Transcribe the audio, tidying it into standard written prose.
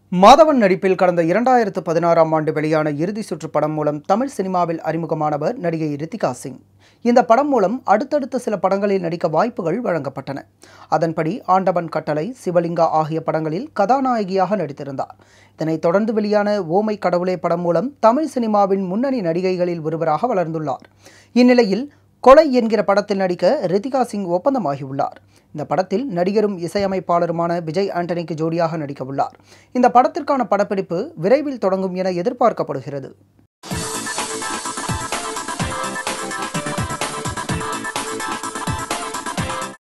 மாதவன் நடிப்பில் கடந்த 2016ஆம் ஆண்டு வெளியான இறுதி சுற்று படம் மூலம் தமிழ் சினிமாவில் அறிமுகமானவர் நடிகை ரித்திகா சிங். இந்த படம் மூலம் அடுத்தடுத்த சில படங்களில் நடிக்க வாய்ப்புகள் வழங்கப்பட்டன. அதன்படி ஆண்டவன் கட்டளை, சிவலிங்கா ஆகிய படங்களில் கதாநாயகியாக நடித்திருந்தார். இதனைத் தொடர்ந்து வெளியான ஓமை கடவுளே படம் மூலம் தமிழ் சினிமாவின் முன்னணி நடிகைகளில் ஒருவராக வளர்ந்துள்ளார். இந்நிலையில் கொலை என்கிற படத்தில் நடிக்க ரித்திகா சிங் ஒப்பந்தமாகியுள்ளார். இந்த படத்தில் நடிகரும் இசையமைப்பாளருமான விஜய் ஆண்டனிக்கு ஜோடியாக நடிக்க உள்ளார். இந்த படத்திற்கான படப்பிடிப்பு விரைவில் தொடங்கும் என எதிர்பார்க்கப்படுகிறது.